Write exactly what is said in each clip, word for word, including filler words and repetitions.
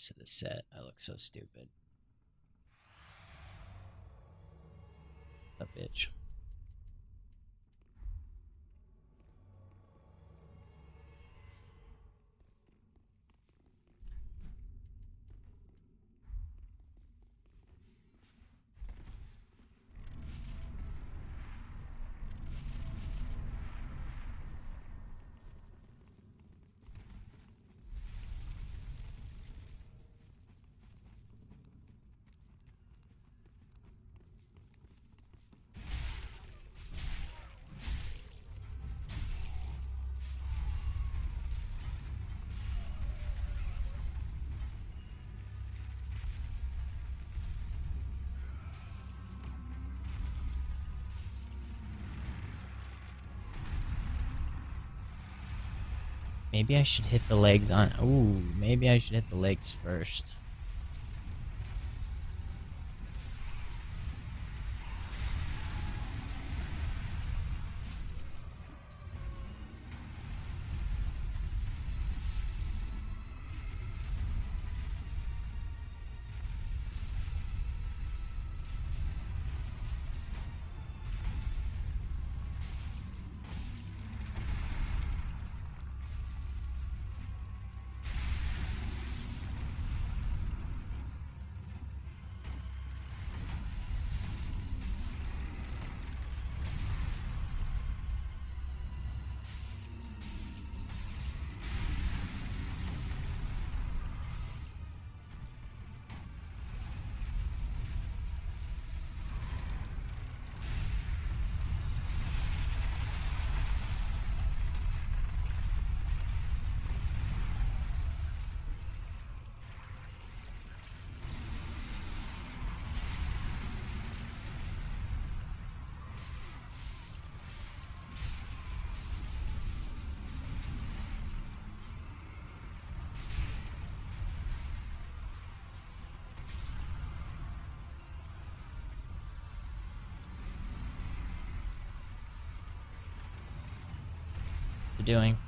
sides to the set. I look so stupid. A bitch. Maybe I should hit the legs on... Ooh, maybe I should hit the legs first. What you doing?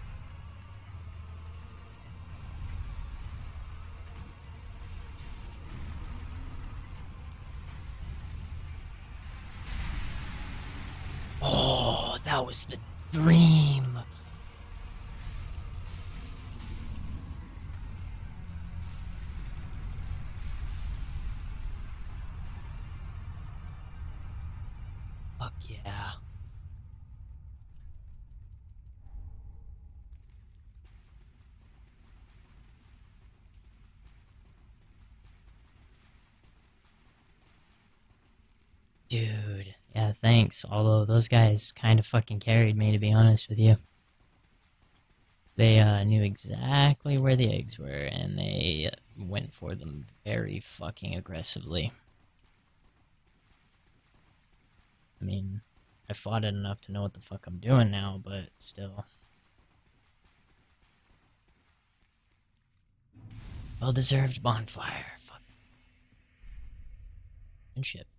Oh, that was the dream. Fuck yeah. Dude, yeah, thanks. Although those guys kind of fucking carried me, to be honest with you. They uh, knew exactly where the eggs were, and they went for them very fucking aggressively. I mean, I fought it enough to know what the fuck I'm doing now, but still. Well-deserved bonfire. Fuck. And shit.